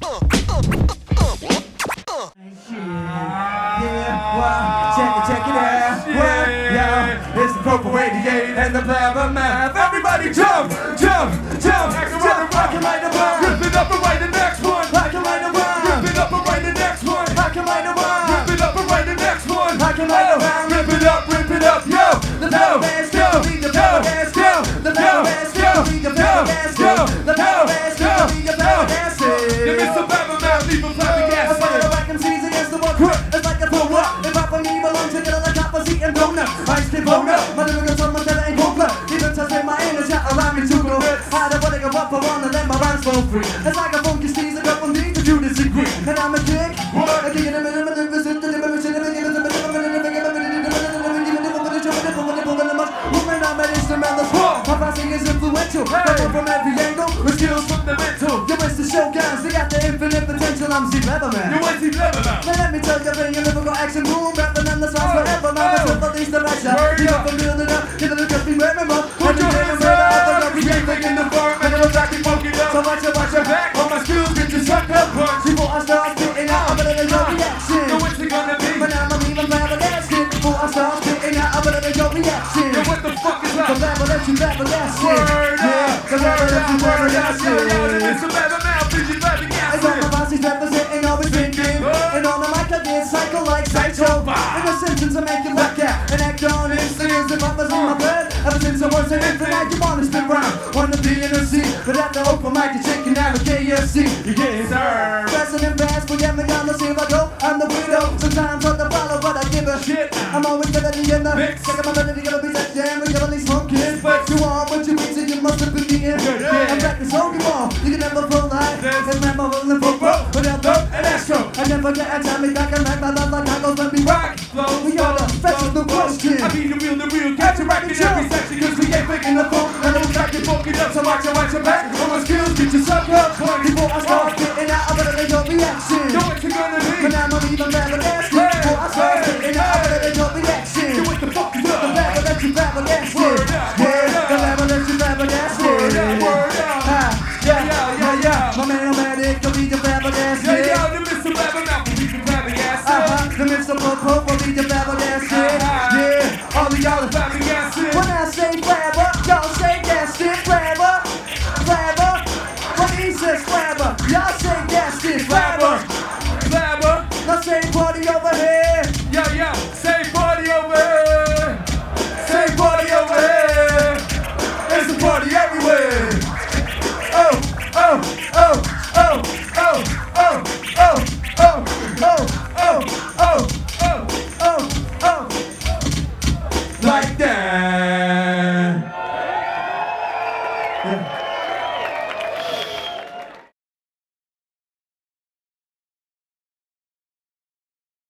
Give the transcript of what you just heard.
Check it out. Well, yeah, it's the Purple Radiate and the Blabber Math. Everybody jump, jump, jump, jump. I can light the bomb. Rip it up and write the next one. I can light the bomb. Rip it up and write the next one. I can light the bomb. Rip it up and write the next one. I can light the bomb. Rip it up, yo. The Blabber Math, yo. The Blabber Math, yo. The Blabber Math, yo. The Blabber Math, yo. The Blabber Math, yo. The Blabber Math, yo. You miss the Blabber Math, leave a flabbergasted. I fire back and seize against the wall. It's like a throw up. If I for me belongs to get on the top of seat and blown up. Ice cream blown up. My lyrics on my tether ain't cold blood. Even touch with my energy, allow me to go. How the body go up, I wanna let my rhymes flow free. It's like a funky sneeze, a couple needs to disagree. And I'm a kick. I kick in the middle of the visit to the mission of the middle of the middle of the middle of the middle of the middle of the my passing is influential. I come from every angle with skills from the mental. You wish to show guys, they got the infinite potential. I'm Z Leatherman. You want Z Leatherman? Now let me tell you, bring a lyrical action boom, rapping on the songs forever. Man, it's with the least of action. You got from building up, you know, just be wearing up. When you hear them murder, but we ain't thinking the form, and it'll back and poke it up. So watch your back. All my skills get you sucked up. Before I start spitting out, I'm gonna your reaction. So what's it gonna be? But now I'm even flabbergasted. Before I start spitting out, I'm gonna your reaction. Yo, what the fuck is that? The flabbergasted. Yeah, the flabbergasted. It's a Blabber Math, please you flabbergasted. It's all my bosses representing, always thinking. And on the mic I get psycho like Psycho. In the sentence I make you back out and act on instincts. If I was in my blood, ever since I was an infant, you wanna spin round. Wanna be in a seat, but after open mic you're shaking out a KFC. You get served. Pressing and fast, but yeah, me gonna see if I go. I'm the widow, sometimes hard to follow, but I give a shit. I'm always better than in the mix. Second my melody gonna be that jam, we're gonna be smoking. But you want what you mean, so you must have been the end. I'm back to Smoking Ball, you can never pull life. It's my mother in the football, without dope and astro. I never get a time, me back and back, my love like tacos when we rock. We are the best of the question. I be the real, catch a rack in every section, cause we ain't faking the phone. I don't track it, fuck it up, so watch your back. All my skills get you sucked up. Before I start getting out, I'm gonna let your reaction. Know what you're gonna be. But now I'm even flabbergasted. Before I start getting out, I'm gonna let your reaction. Yo, what the fuck is up? The Blabber that you flabbergasted. Yeah, the Blabber that you flabbergasted. Yeah, my man, I'll be the